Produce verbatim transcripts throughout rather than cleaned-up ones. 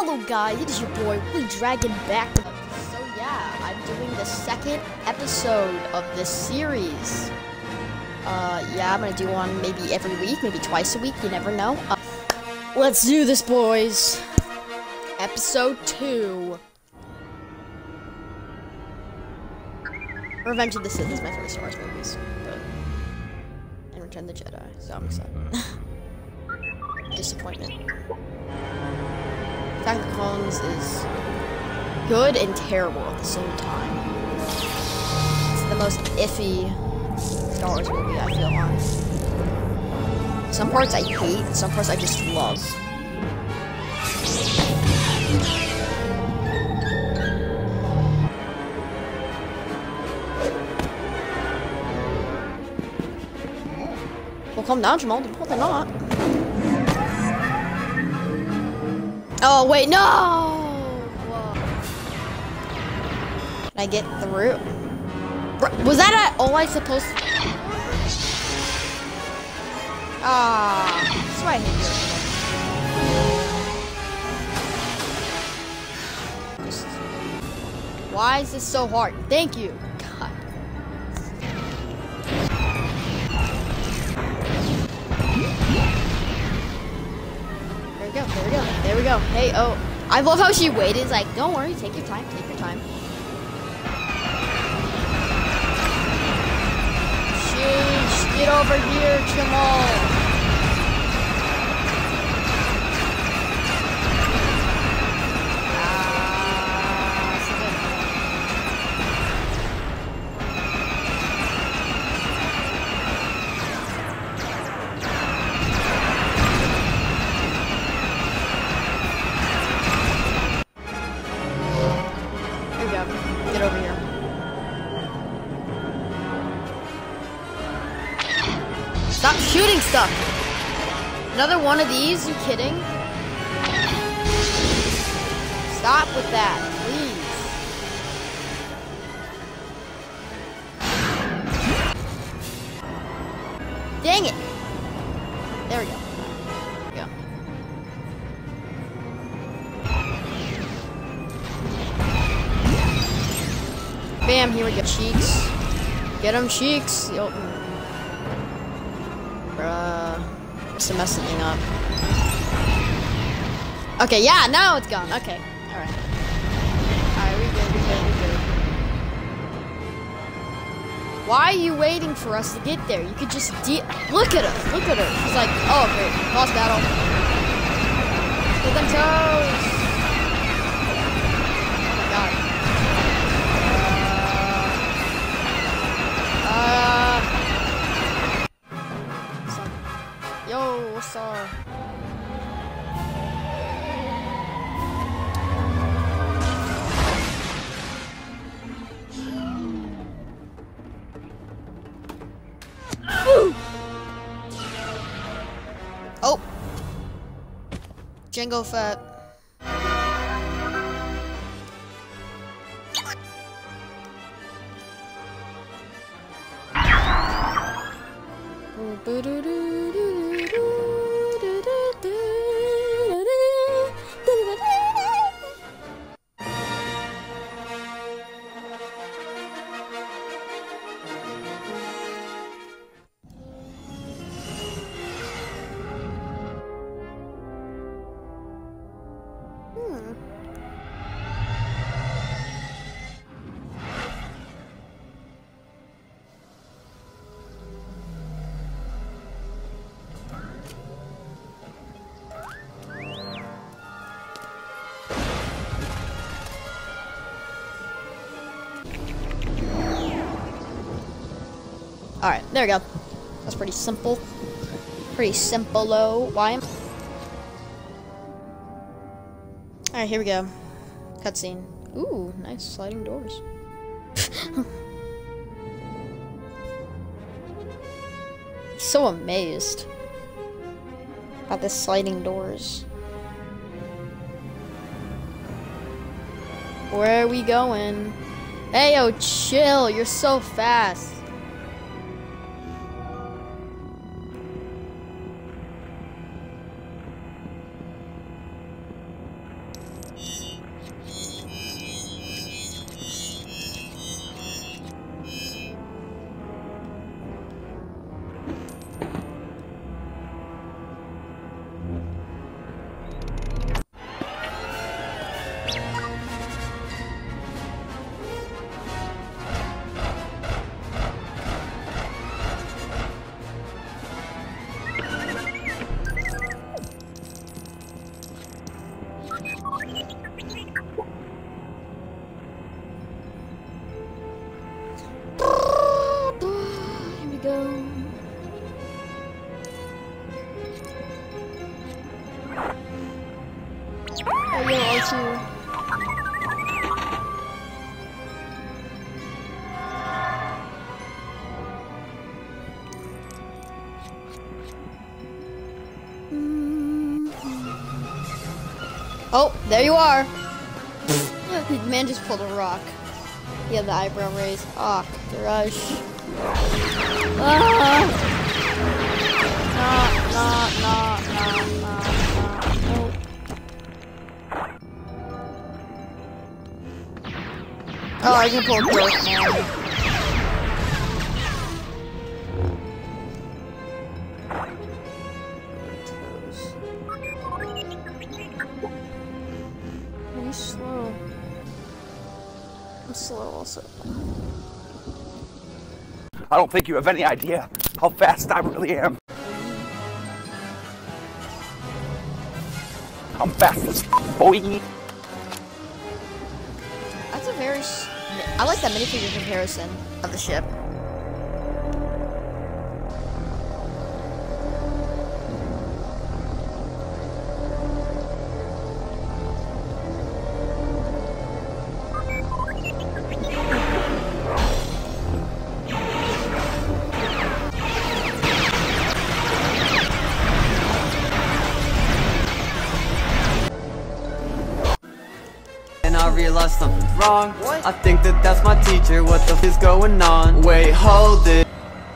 Hello guys, it is your boy, Willy Dragon back. So yeah, I'm doing the second episode of this series. Uh, yeah, I'm gonna do one maybe every week, maybe twice a week, you never know. Uh, let's do this, boys. Episode two. Revenge of the Sith is my favorite Star Wars movies, but and Return of the Jedi, so I'm excited. Disappointment. Attack of the Clones is good and terrible at the same time. It's the most iffy Star Wars movie I feel on. Some parts I hate, some parts I just love. Well, calm down, Jamal. Don't pull the knot. Oh, wait, no! Whoa. Can I get through? Was that at all I supposed to? Ah, that's why I hate you. Just, why is this so hard? Thank you. God. There we go, there we go, there we go. Hey, oh, I love how she waited. It's like, don't worry, take your time, take your time. Sheesh, get over here, Jamal. Get over here. Stop shooting stuff! Another one of these? You kidding? Stop with that, please. Dang it! There we go. There we go. Bam, here we go. Cheeks. Get him, Cheeks. Yo. Bruh. Just to mess something up. Okay, yeah, now it's gone. Okay. Alright. Alright, we good, we good, we good. Why are you waiting for us to get there? You could just de- Look at us. Look at her. She's like, oh, great. Lost battle. Get them toes. Oh my god. Uh, yo, what's up? Oh, Jango Fett. Alright, there we go. That's pretty simple. Pretty simple-o. Why am Alright, here we go. Cutscene. Ooh, nice sliding doors. So amazed about the sliding doors. Where are we going? Hey, yo, chill. You're so fast. Oh, yo, R two. Oh, there you are. The man just pulled a rock. He had the eyebrow raised. Ah, Rush. Ah! Nah, nah, nah, nah, nah, nah. Oh, I can pull a growth now. He's slow. I'm slow also. I don't think you have any idea how fast I really am. I'm fast as f***, boy. That's a very... Sh I like that minifigure comparison of the ship. I realized something's wrong. What? I think that that's my teacher. What the f is going on? Wait, hold it.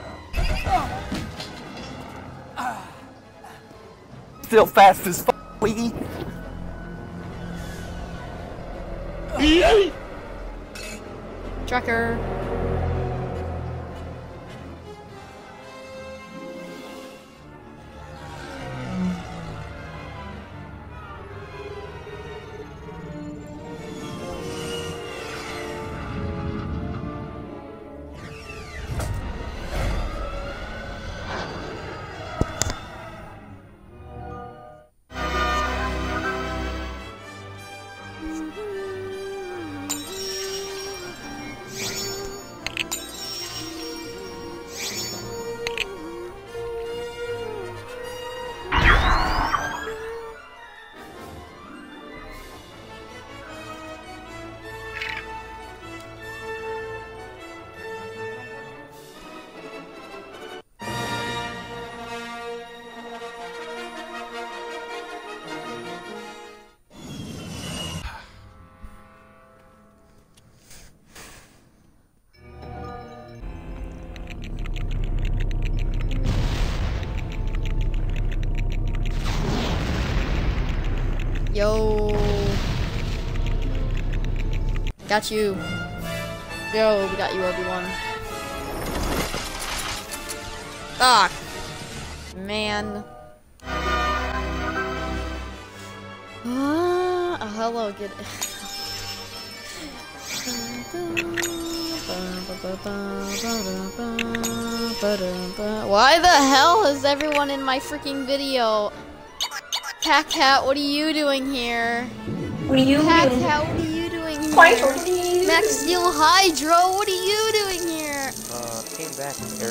Still fast as f***, boy. Tracker. Yo. Got you. Yo, we got you, Obi-Wan. Ah, man. Ah, oh, hello, good. Why the hell is everyone in my freaking video? Cat Cat, what are you doing here? What are you Cat doing? Cat, what are you doing here? Quite what are you Max Steel Hydro, what are you doing here? Uh, came back from the air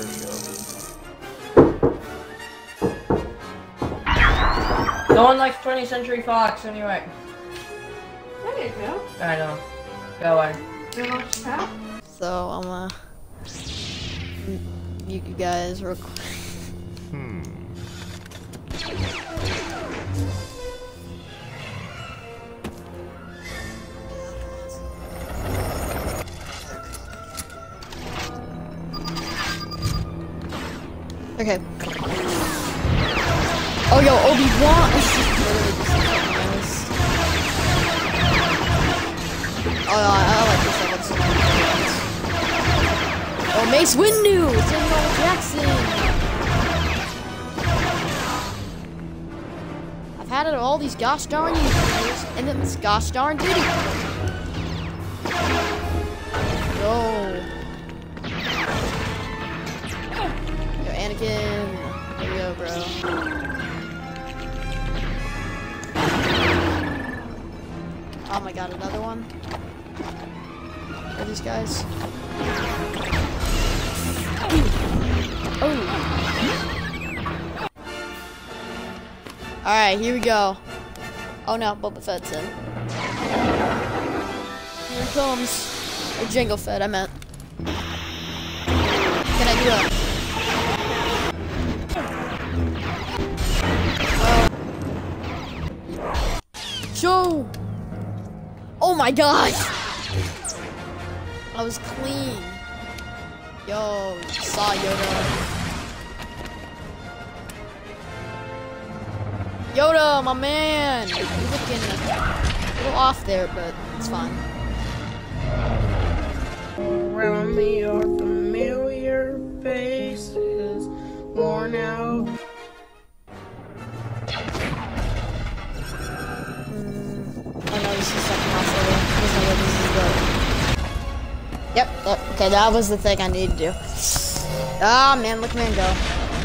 show. No one likes twentieth Century Fox anyway. There you go. I know. Go away. You wanna watch that? So, I'm gonna mute you guys real quick. Hmm. Okay. Oh, yo, Obi-Wan! This is literally just nice. Oh, no, I, I like this episode. Oh, Mace Windu! Samuel Jackson! I've had it all these gosh darn years, and then this gosh darn video. Yo. Yo, Anakin. There we go, bro. Oh my god, another one? Where are these guys? Oh. Alright, here we go. Oh no, Boba Fett's in. Here it comes. Or Jango Fett, I meant. Can I do it? Oh. Show! Oh my gosh! I was clean. Yo, saw Yoda. Yoda, my man! You're looking a little off there, but it's fine. Around me are familiar faces, worn out. Mm. Oh no, this is second house level. There's no way this is good. Yep, yep, okay, that was the thing I needed to do. Ah, man, look at man go.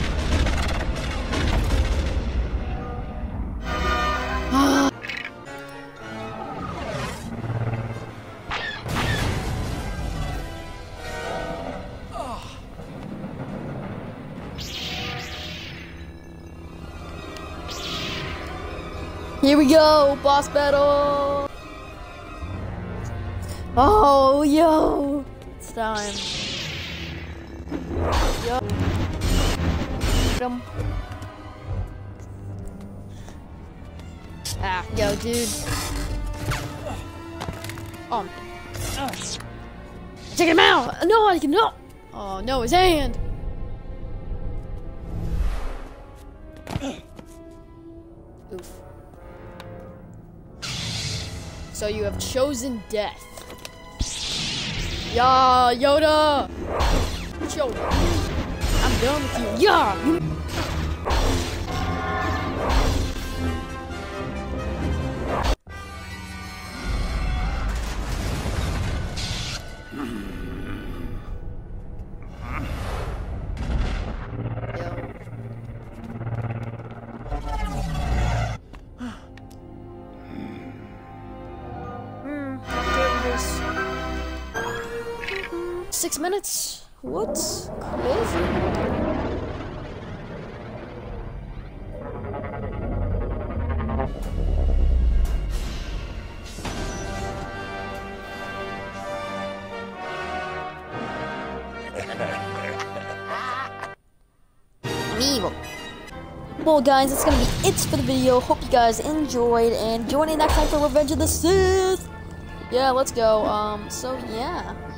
Here we go, boss battle. Oh, yo, it's time. Yo. Ah, yo, dude. Oh, take him out. No, I can no. Oh no, his hand. Oof. So you have chosen death. Yeah, Yoda! Yoda! I'm done with you. Yeah! You Six minutes? What? Crazy. Amiibo. Well guys, that's gonna be it for the video. Hope you guys enjoyed and join in next time for Revenge of the Sith. Yeah, let's go. Um, so yeah.